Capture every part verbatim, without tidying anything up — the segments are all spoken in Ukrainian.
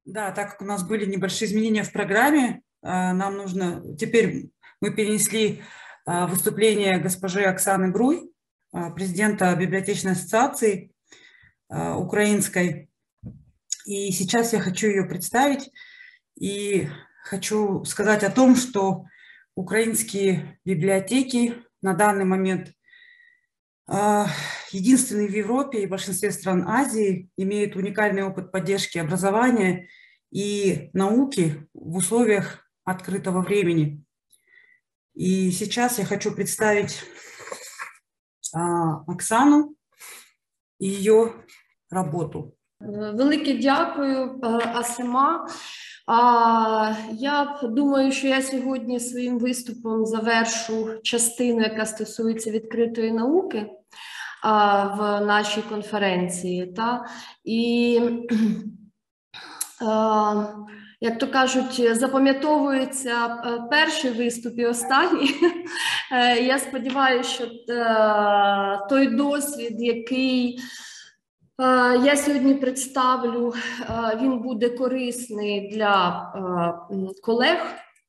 Да, так как у нас были небольшие изменения в программе, нам нужно... Теперь мы перенесли выступление госпожи Оксаны Груй, президента Библиотечной ассоциации украинской. И сейчас я хочу ее представить. И хочу сказать о том, что украинские библиотеки на данный момент единственные в Европе и в большинстве стран Азии имеют уникальный опыт поддержки образования и науки в условиях открытого времени. И сейчас я хочу представить Оксану і її роботу. Велике дякую, Асима. Я думаю, що я сьогодні своїм виступом завершу частину, яка стосується відкритої науки в нашій конференції. Та? І, як то кажуть, запам'ятовується перший виступ і останній. Я сподіваюся, що той досвід, який я сьогодні представлю, він буде корисний для колег.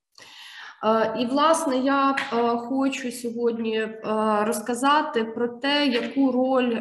І, власне, я хочу сьогодні розказати про те, яку роль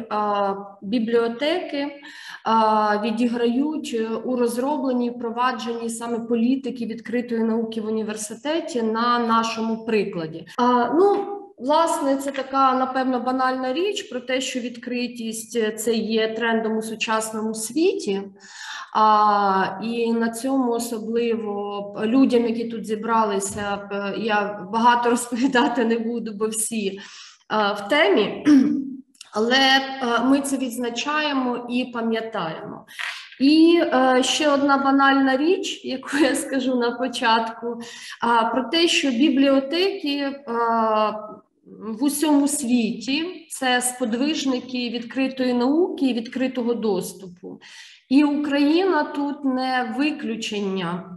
бібліотеки відіграють у розробленні і впровадженні саме політики відкритої науки в університеті на нашому прикладі. Ну, власне, це така, напевно, банальна річ про те, що відкритість – це є трендом у сучасному світі. А, і на цьому особливо людям, які тут зібралися, я багато розповідати не буду, бо всі а, в темі. Але а, ми це відзначаємо і пам'ятаємо. І е, ще одна банальна річ, яку я скажу на початку, а, про те, що бібліотеки а, в усьому світі – це сподвижники відкритої науки і відкритого доступу. І Україна тут не виключення.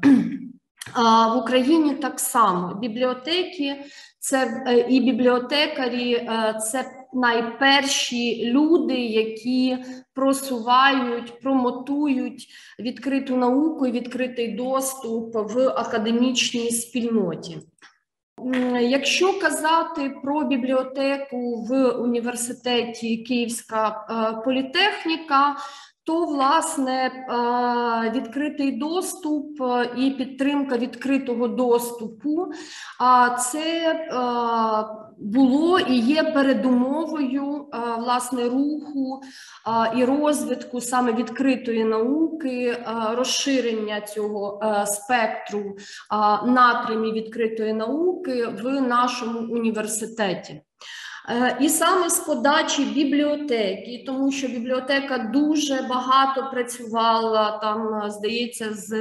В Україні так само. Бібліотеки це, і бібліотекарі – це найперші люди, які просувають, промотують відкриту науку і відкритий доступ в академічній спільноті. Якщо казати про бібліотеку в університеті Київська політехніка, то, власне, відкритий доступ і підтримка відкритого доступу – це було і є передумовою, власне, руху і розвитку саме відкритої науки, розширення цього спектру напрямів відкритої науки в нашому університеті. І саме з подачі бібліотеки, тому що бібліотека дуже багато працювала, там, здається, з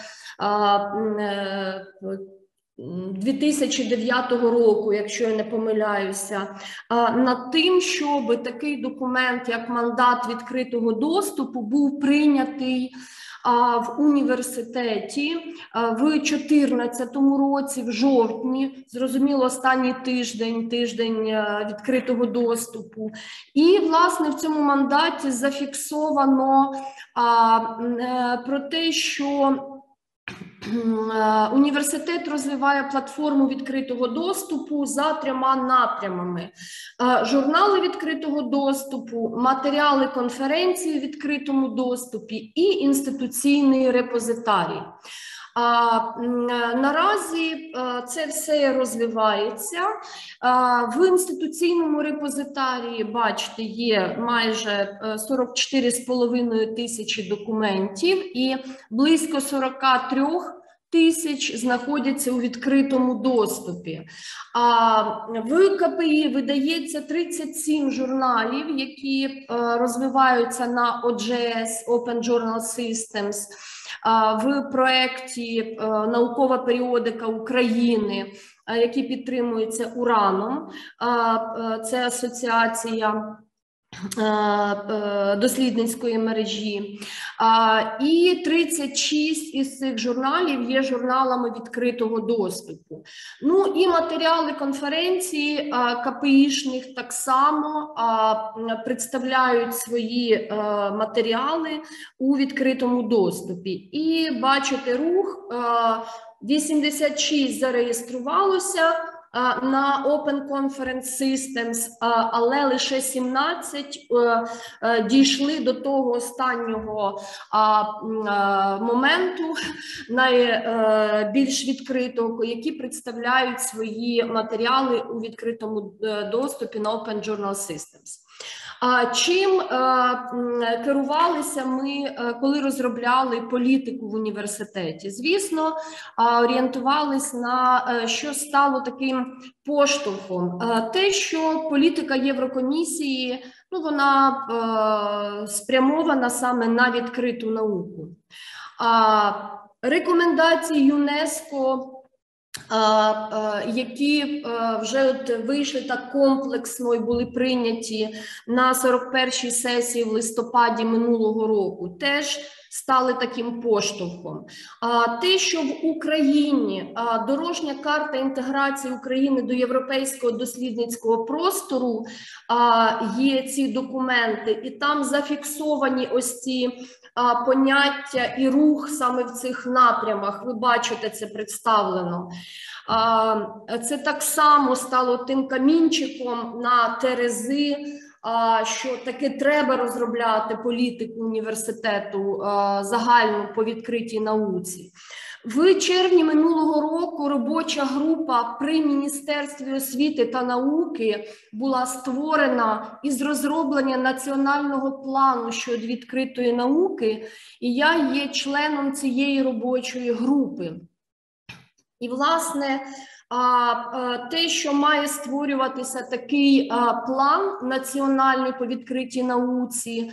дві тисячі дев'ятого року, якщо я не помиляюся, над тим, щоб такий документ, як мандат відкритого доступу, був прийнятий в університеті в дві тисячі чотирнадцятому році, в жовтні, зрозуміло, останній тиждень, тиждень відкритого доступу. І, власне, в цьому мандаті зафіксовано а, про те, що університет розвиває платформу відкритого доступу за трьома напрямами. Журнали відкритого доступу, матеріали конференції в відкритому доступі і інституційний репозитарій. А, наразі а, це все розвивається. А, в інституційному репозитарії, бачите, є майже сорок чотири з половиною тисячі документів і близько сорок три тисяч знаходяться у відкритому доступі. А в КПІ видається тридцять сім журналів, які а, розвиваються на о джі ес, Open Journal Systems, в проєкті «Наукова періодика України», який підтримується Ураном, це асоціація дослідницької мережі. І тридцять шість із цих журналів є журналами відкритого доступу. Ну і матеріали конференції КПІшних так само представляють свої матеріали у відкритому доступі. І бачите рух, вісімдесят шість зареєструвалося на Open Conference Systems, але лише сімнадцять дійшли до того останнього моменту, найбільш відкритого, які представляють свої матеріали у відкритому доступі на Open Journal Systems. Чим керувалися ми, коли розробляли політику в університеті? Звісно, орієнтувалися на що стало таким поштовхом. Те, що політика Єврокомісії, ну, вона спрямована саме на відкриту науку. Рекомендації ЮНЕСКО, які вже от вийшли так комплексно і були прийняті на сорок першій сесії в листопаді минулого року, теж стали таким поштовхом. Те, що в Україні дорожня карта інтеграції України до європейського дослідницького простору, є ці документи, і там зафіксовані ось ці поняття і рух саме в цих напрямах, ви бачите, це представлено. Це так само стало тим камінчиком на терези, що таки треба розробляти політику університету загальну по відкритій науці. В червні минулого року робоча група при Міністерстві освіти та науки була створена із розроблення національного плану щодо відкритої науки, і я є членом цієї робочої групи. І, власне, те, що має створюватися такий план національний по відкритій науці,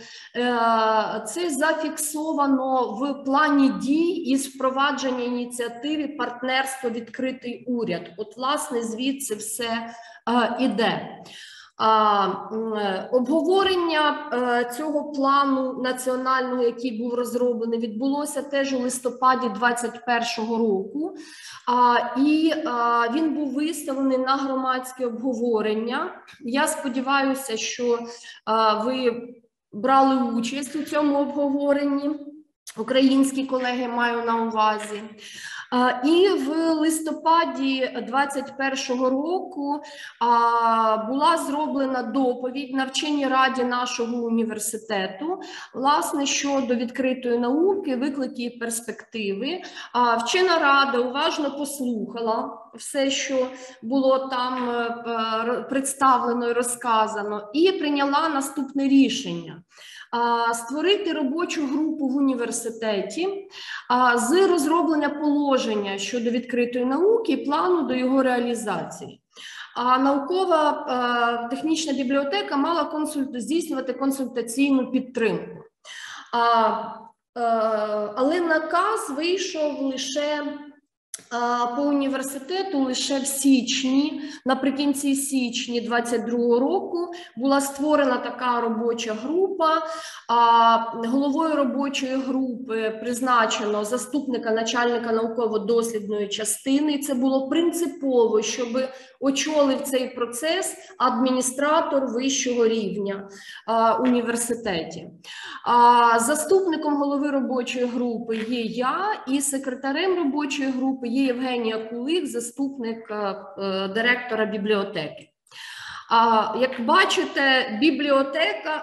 це зафіксовано в плані дій із впровадження ініціативи «Партнерство. Відкритий уряд». От, власне, звідси все іде. А, обговорення а, цього плану національного, який був розроблений, відбулося теж у листопаді двадцять першого року, а, і а, він був виставлений на громадське обговорення. Я сподіваюся, що а, ви брали участь у цьому обговоренні, українські колеги маю на увазі. І в листопаді двадцять першого року була зроблена доповідь на вченій раді нашого університету, власне, щодо відкритої науки, виклики і перспективи. Вчена рада уважно послухала все, що було там представлено і розказано, і прийняла наступне рішення. Створити робочу групу в університеті з розроблення положення щодо відкритої науки і плану до його реалізації. А наукова технічна бібліотека мала консульт... здійснювати консультаційну підтримку. А, але наказ вийшов лише по університету лише в січні, наприкінці січня двадцять другого року була створена така робоча група. Головою робочої групи призначено заступника начальника науково-дослідної частини. І це було принципово, щоб очолив цей процес адміністратор вищого рівня університеті. Заступником голови робочої групи є я, і секретарем робочої групи є Євгенія Кулик, заступник директора бібліотеки. Як бачите, бібліотека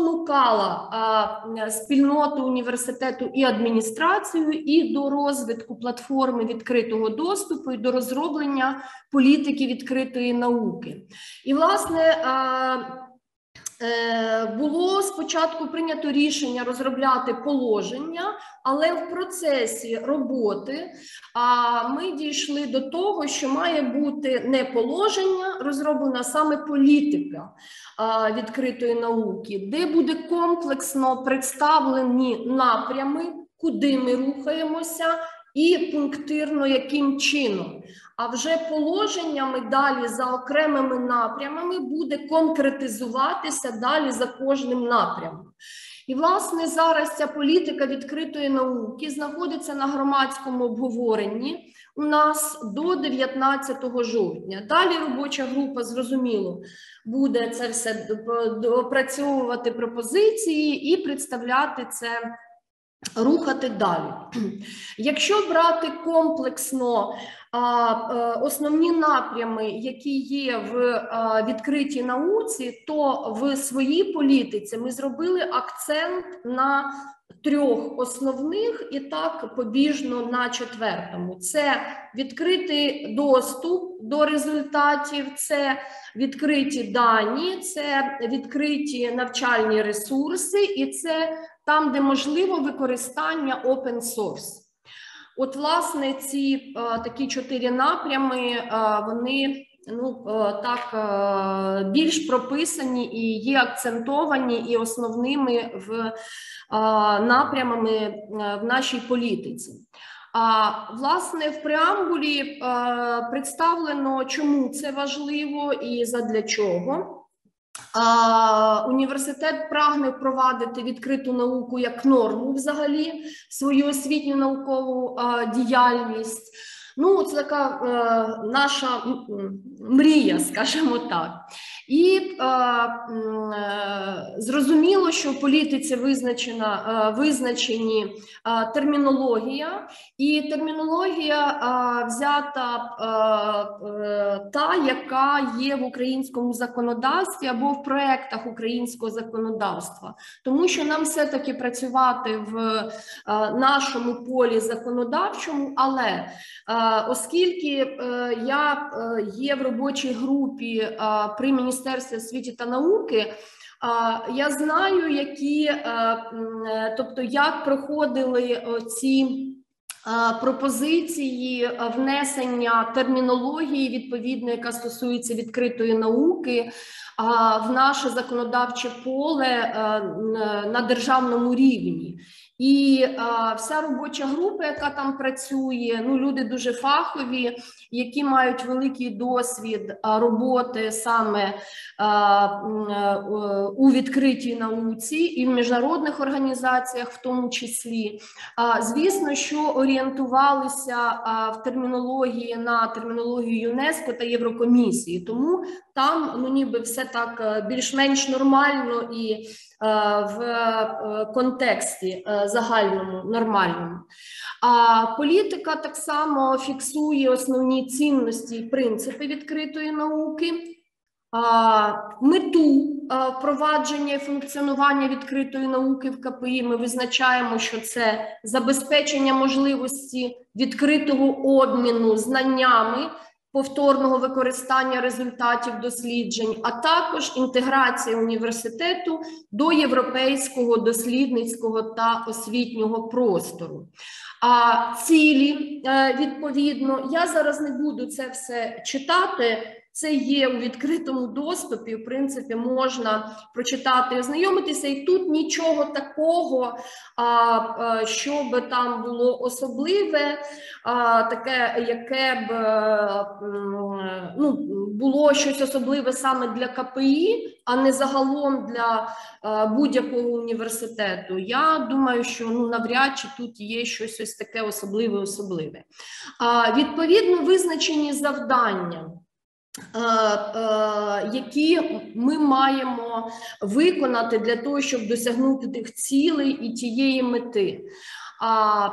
спонукала спільноту університету і адміністрацію і до розвитку платформи відкритого доступу, і до розроблення політики відкритої науки. І, власне, було спочатку прийнято рішення розробляти положення, але в процесі роботи ми дійшли до того, що має бути не положення, розроблена саме політика відкритої науки, де буде комплексно представлені напрями, куди ми рухаємося, і пунктирно яким чином. А вже положеннями далі за окремими напрямами буде конкретизуватися далі за кожним напрямом. І, власне, зараз ця політика відкритої науки знаходиться на громадському обговоренні у нас до дев'ятнадцятого жовтня. Далі робоча група, зрозуміло, буде це все опрацьовувати пропозиції і представляти це, рухати далі. Якщо брати комплексно основні напрями, які є в відкритій науці, то в своїй політиці ми зробили акцент на трьох основних і так побіжно на четвертому. Це відкритий доступ до результатів, це відкриті дані, це відкриті навчальні ресурси і це там, де можливо використання open source. От, власне, ці е, такі чотири напрями, е, вони ну, е, так е, більш прописані і є акцентовані і основними в, е, напрямами е, в нашій політиці. А, власне, в преамбулі е, представлено, чому це важливо і задля чого. А, університет прагне впровадити відкриту науку як норму взагалі, свою освітню наукову а, діяльність. Ну, це така е, наша мрія, скажімо так. І е, е, зрозуміло, що в політиці визначена, е, визначені е, термінологія, і термінологія е, взята е, е, та, яка є в українському законодавстві або в проєктах українського законодавства. Тому що нам все-таки працювати в е, нашому полі законодавчому, але е, оскільки е, я е, є в робочій групі е, при Міністерстві освіти та науки, е, я знаю, які, е, е, тобто, як проходили ці пропозиції внесення термінології, відповідно, яка стосується відкритої науки, в наше законодавче поле на державному рівні. І а, вся робоча група, яка там працює, ну, люди дуже фахові, які мають великий досвід а, роботи саме а, а, у відкритій науці і в міжнародних організаціях в тому числі. А, звісно, що орієнтувалися а, в термінології на термінологію ЮНЕСКО та Єврокомісії, тому там, ну, ніби все так більш-менш нормально і в контексті загальному, нормальному. А політика так само фіксує основні цінності і принципи відкритої науки, мету впровадження і функціонування відкритої науки в КПІ. Ми визначаємо, що це забезпечення можливості відкритого обміну знаннями, повторного використання результатів досліджень, а також інтеграція університету до європейського дослідницького та освітнього простору. А цілі, відповідно, я зараз не буду це все читати, це є у відкритому доступі, в принципі, можна прочитати і ознайомитися, і тут нічого такого, а, щоб там було особливе, а, таке, яке б ну, було щось особливе саме для КПІ, а не загалом для будь-якого університету. Я думаю, що ну, навряд чи тут є щось ось таке особливе-особливе. Відповідно, визначені завдання, які ми маємо виконати для того, щоб досягнути тих цілей і тієї мети. А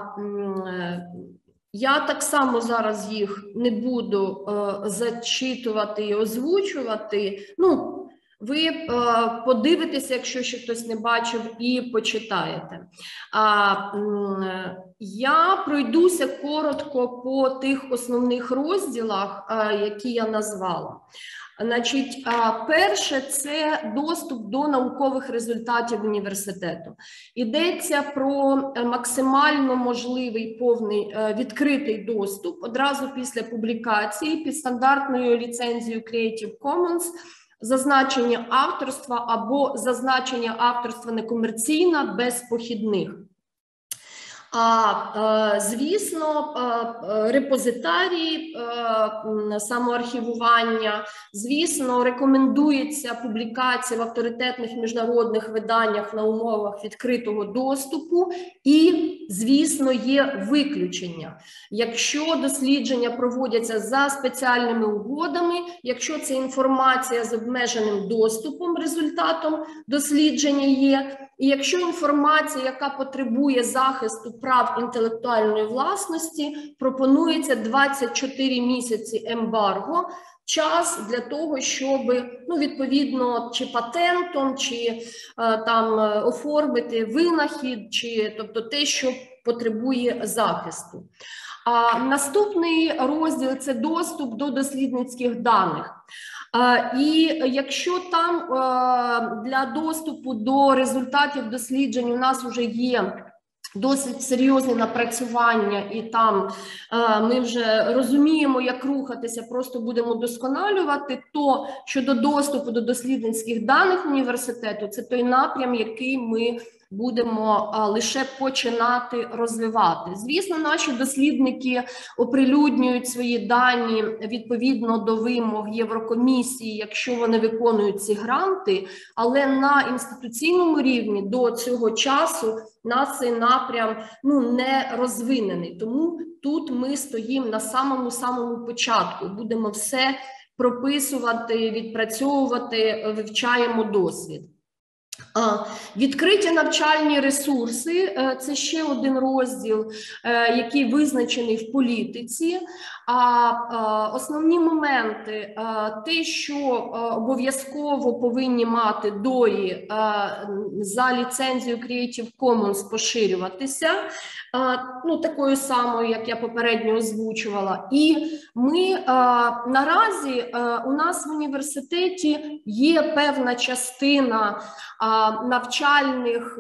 я так само зараз їх не буду зачитувати і озвучувати. Ну, ви е, подивитеся, якщо ще хтось не бачив, і почитаєте. А, е, я пройдуся коротко по тих основних розділах, е, які я назвала. Значить, е, перше – це доступ до наукових результатів університету. Йдеться про максимально можливий повний е, відкритий доступ одразу після публікації під стандартною ліцензією Creative Commons, зазначення авторства або зазначення авторства некомерційна без похідних. А, звісно, репозитарії самоархівування, звісно, рекомендується публікація в авторитетних міжнародних виданнях на умовах відкритого доступу і, звісно, є виключення. Якщо дослідження проводяться за спеціальними угодами, якщо це інформація з обмеженим доступом, результатом дослідження є, і якщо інформація, яка потребує захисту прав інтелектуальної власності, пропонується двадцять чотири місяці ембарго, час для того, щоб, ну, відповідно, чи патентом, чи е, там оформити винахід, чи, тобто те, що потребує захисту. А наступний розділ – це доступ до дослідницьких даних. І якщо там для доступу до результатів досліджень у нас вже є досить серйозне напрацювання, і там ми вже розуміємо, як рухатися, просто будемо досконалювати, то щодо доступу до дослідницьких даних університету, це той напрям, який ми будемо а, лише починати розвивати. Звісно, наші дослідники оприлюднюють свої дані відповідно до вимог Єврокомісії, якщо вони виконують ці гранти, але на інституційному рівні до цього часу нас цей напрям, ну, не розвинений. Тому тут ми стоїмо на самому-самому початку, будемо все прописувати, відпрацьовувати, вивчаємо досвід. Відкриті навчальні ресурси – це ще один розділ, який визначений в політиці. Основні моменти – те, що обов'язково повинні мати ДОІ за ліцензією Creative Commons поширюватися, ну, такою самою, як я попередньо озвучувала. І ми наразі у нас в університеті є певна частина навчальних,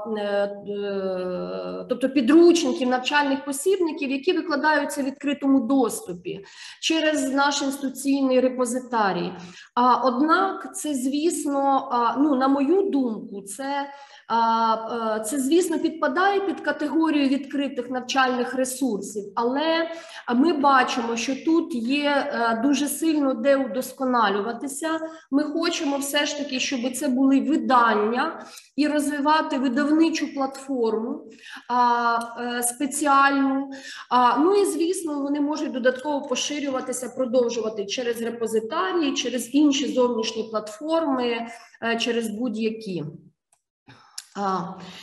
тобто підручників, навчальних посібників, які викладаються в відкритому доступі через наш інституційний репозитарій. Однак це, звісно, ну, на мою думку, це Це, звісно, підпадає під категорію відкритих навчальних ресурсів, але ми бачимо, що тут є дуже сильно де удосконалюватися. Ми хочемо все ж таки, щоб це були видання і розвивати видавничу платформу спеціальну. Ну і, звісно, вони можуть додатково поширюватися, продовжувати через репозитарії, через інші зовнішні платформи, через будь-які. А,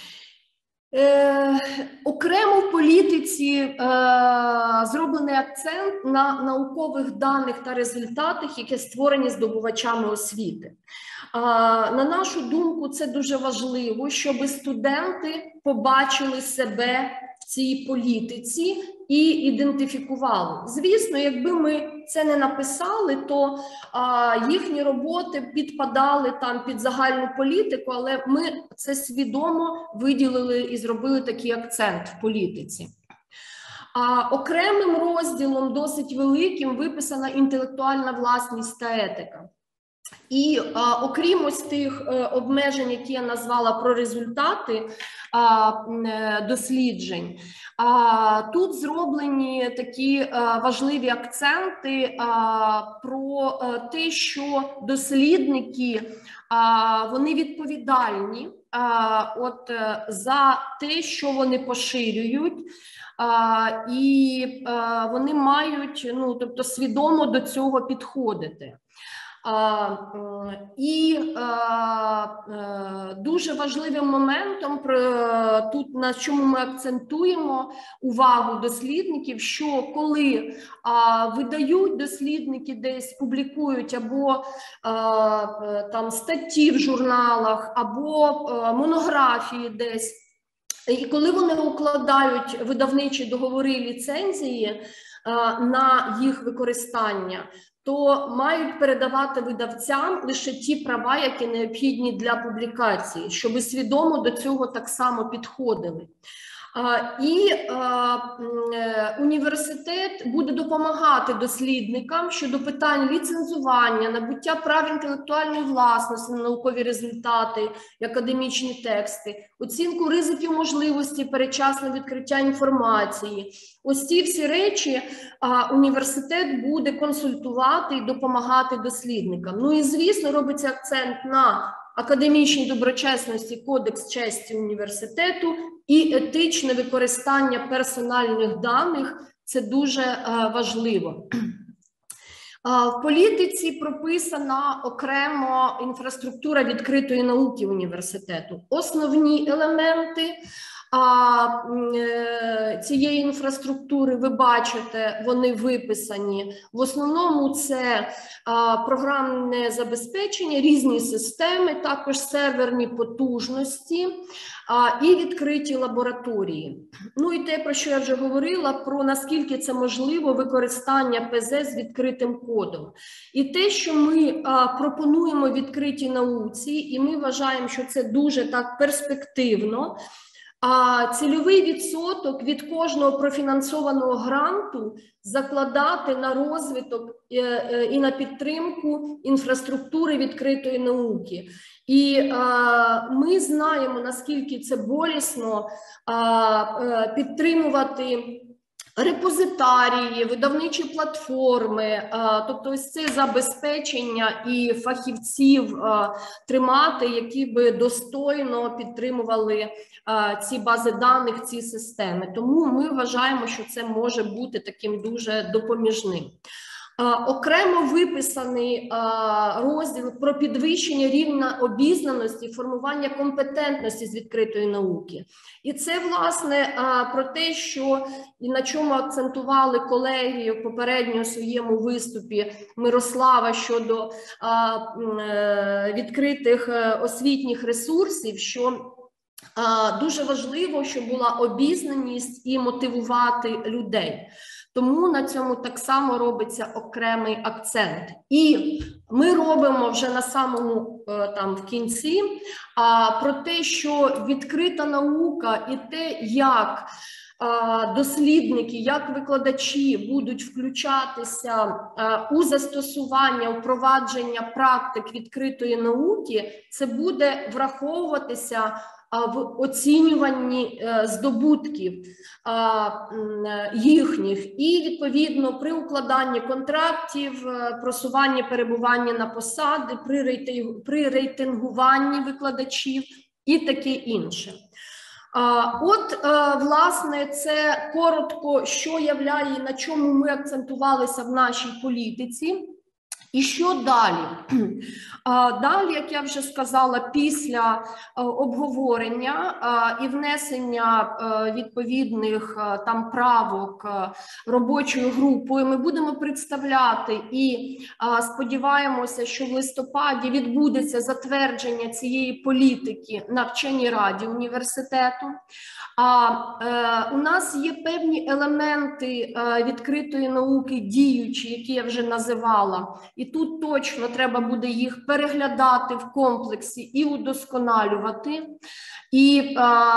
е, окремо в політиці е, зроблений акцент на наукових даних та результатах, які створені здобувачами освіти. А, на нашу думку, це дуже важливо, щоб студенти побачили себе в цій політиці і ідентифікували. Звісно, якби ми це не написали, то а, їхні роботи підпадали там під загальну політику, але ми це свідомо виділили і зробили такий акцент в політиці. А, окремим розділом, досить великим, виписана інтелектуальна власність та етика. І а, окрім ось тих е, обмежень, які я назвала про результати а, е, досліджень, а, тут зроблені такі а, важливі акценти а, про а, те, що дослідники а, вони відповідальні а, от, а, за те, що вони поширюють, а, і а, вони мають, ну, тобто, свідомо до цього підходити. А, і а, дуже важливим моментом, тут на чому ми акцентуємо увагу дослідників, що коли а, видають дослідники, десь публікують або а, там статті в журналах, або а, монографії десь, і коли вони укладають видавничі договори ліцензії а, на їх використання, то мають передавати видавцям лише ті права, які необхідні для публікації, щоб свідомо до цього так само підходили. І університет буде допомагати дослідникам щодо питань ліцензування, набуття прав інтелектуальної власності на наукові результати і академічні тексти, оцінку ризиків можливості передчасного відкриття інформації. Ось ці всі речі а, університет буде консультувати і допомагати дослідникам. Ну і, звісно, робиться акцент на академічній доброчесності, кодекс честі університету і етичне використання персональних даних – це дуже а, важливо. А, в політиці прописана окремо інфраструктура відкритої науки університету. Основні елементи А цієї інфраструктури, ви бачите, вони виписані. В основному це а, програмне забезпечення, різні системи, також серверні потужності а, і відкриті лабораторії. Ну і те, про що я вже говорила, про наскільки це можливо використання ПЗ з відкритим кодом. І те, що ми а, пропонуємо відкритій науці, і ми вважаємо, що це дуже так перспективно, а цільовий відсоток від кожного профінансованого гранту закладати на розвиток і на підтримку інфраструктури відкритої науки. І а, ми знаємо, наскільки це болісно а, підтримувати репозитарії, видавничі платформи, тобто ось це забезпечення і фахівців тримати, які би достойно підтримували ці бази даних, ці системи. Тому ми вважаємо, що це може бути таким дуже допоміжним. Окремо виписаний розділ про підвищення рівня обізнаності і формування компетентності з відкритої науки. І це, власне, про те, що і на чому акцентували колеги попередньо у своєму виступі Мирослава щодо відкритих освітніх ресурсів, що дуже важливо, щоб була обізнаність і мотивувати людей. Тому на цьому так само робиться окремий акцент. І ми робимо вже на самому там в кінці а, про те, що відкрита наука і те, як а, дослідники, як викладачі будуть включатися а, у застосування, впровадження практик відкритої науки, це буде враховуватися в оцінюванні здобутків їхніх і, відповідно, при укладанні контрактів, просуванні перебування на посади, при рейтингуванні викладачів і таке інше. От, власне, це коротко, що являє, на чому ми акцентувалися в нашій політиці. І що далі? Далі, як я вже сказала, після обговорення і внесення відповідних там правок робочою групою ми будемо представляти і сподіваємося, що в листопаді відбудеться затвердження цієї політики на вченій раді університету. А е, у нас є певні елементи е, відкритої науки діючі, які я вже називала. І тут точно треба буде їх переглядати в комплексі і удосконалювати, і е,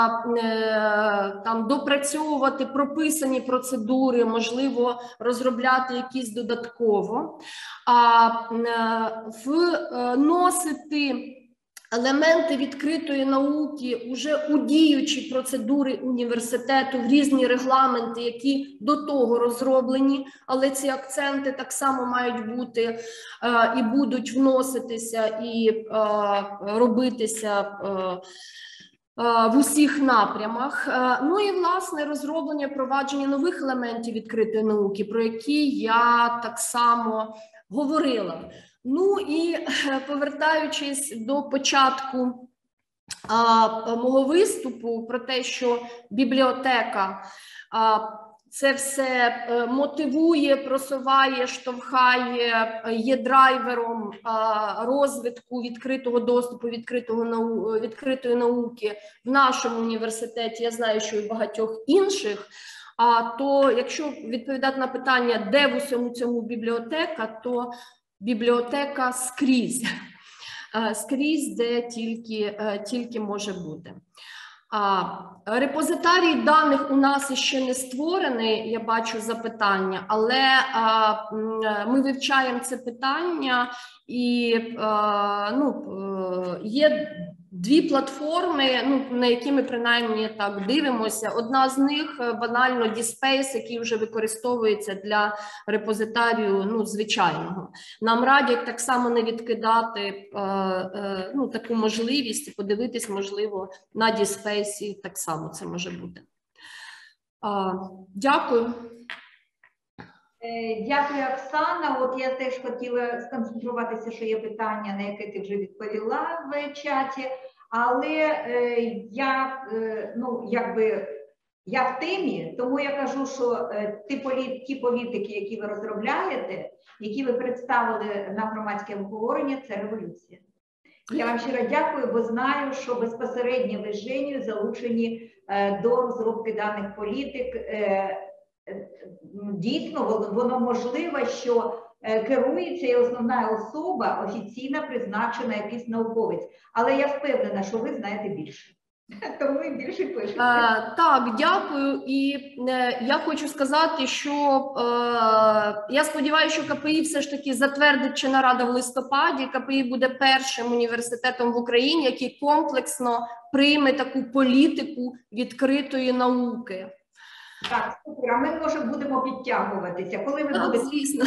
е, там допрацьовувати прописані процедури, можливо, розробляти якісь додатково, а е, вносити елементи відкритої науки уже у діючі процедури університету, в різні регламенти, які до того розроблені, але ці акценти так само мають бути е, і будуть вноситися і е, робитися е, в усіх напрямах. Ну і, власне, розроблення, провадження нових елементів відкритої науки, про які я так само говорила. Ну і повертаючись до початку а, мого виступу про те, що бібліотека а, це все мотивує, просуває, штовхає, є драйвером а, розвитку відкритого доступу, відкритого нау... відкритої науки в нашому університеті, я знаю, що і в багатьох інших. А то, якщо відповідати на питання, де в усьому цьому бібліотека, то бібліотека скрізь, скрізь, де тільки, тільки може бути. А, репозитарій даних у нас ще не створений, я бачу запитання, але а, ми вивчаємо це питання і а, ну, є дві платформи, ну, на які ми принаймні так дивимося. Одна з них банально DSpace, який вже використовується для репозитарію, ну, звичайного. Нам радять так само не відкидати е, е, ну, таку можливість і подивитись, можливо, на DSpace так само це може бути. А, дякую. Дякую, Оксана. От я теж хотіла сконцентруватися, що є питання, на яке ти вже відповіла в чаті, але е, я, е, ну, якби, я в темі, тому я кажу, що е, ті, полі, ті політики, які ви розробляєте, які ви представили на громадське обговорення, це революція. Я вам щиро дякую, бо знаю, що безпосередньо ви з Женєю залучені е, до розробки даних політик. Е, Дійсно, воно можливо, що керується і основна особа офіційно призначена якийсь науковець. Але я впевнена, що ви знаєте більше. Тому і більше пишете. А, так, дякую. І е, я хочу сказати, що е, я сподіваюся, що КПІ все ж таки затвердить чинна рада в листопаді. КПІ буде першим університетом в Україні, який комплексно прийме таку політику відкритої науки. Так, супер, а ми, може, будемо підтягуватися. Коли ви так, будете... звісно.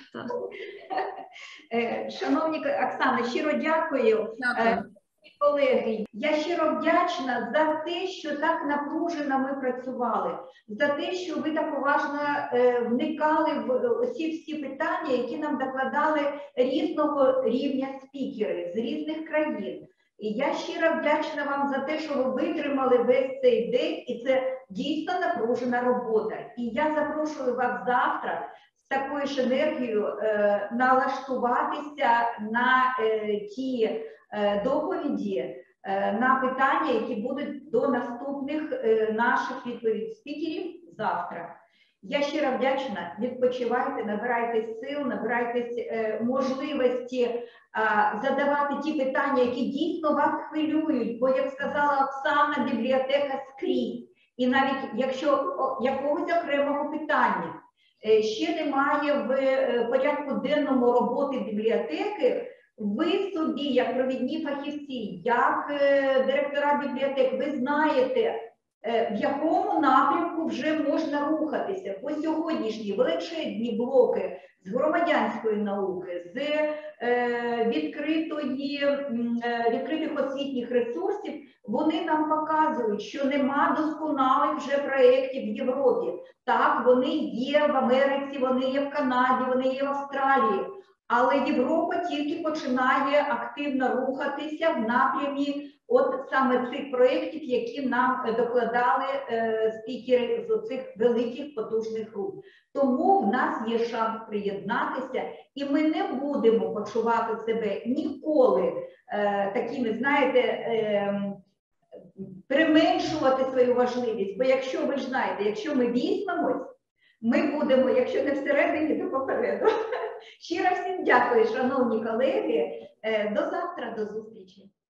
Шановні Оксана, щиро дякую. Дякую. Колеги, я щиро вдячна за те, що так напружено ми працювали, за те, що ви так уважно е, вникали в усі всі питання, які нам докладали різного рівня спікери з різних країн. І я щиро вдячна вам за те, що ви витримали весь цей день, і це дійсно напружена робота. І я запрошую вас завтра з такою ж енергією е, налаштуватися на е, ті е, доповіді, е, на питання, які будуть до наступних е, наших відповідь спікерів завтра. Я щиро вдячна, відпочивайте, набирайтесь сил, набирайтесь е, можливості е, задавати ті питання, які дійсно вас хвилюють, бо, як сказала Оксана, бібліотека скрізь. І навіть якщо о, якогось окремого питання е, ще немає в е, порядку денному роботи бібліотеки, ви собі, як провідні фахівці, як е, директора бібліотек, ви знаєте, в якому напрямку вже можна рухатися. По сьогоднішні величезні блоки з громадянської науки, з е, відкритої, е, відкритих освітніх ресурсів, вони нам показують, що нема досконалих вже проєктів в Європі. Так, вони є в Америці, вони є в Канаді, вони є в Австралії. Але Європа тільки починає активно рухатися в напрямі от саме цих проєктів, які нам докладали е, спікери з оцих великих потужних груп. Тому в нас є шанс приєднатися, і ми не будемо почувати себе ніколи е, такими, знаєте, е, применшувати свою важливість. Бо якщо, ви ж знаєте, якщо ми візьмемось, ми будемо, якщо не всередині, то попереду. Щиро всім дякую, шановні колеги. До завтра, до зустрічі.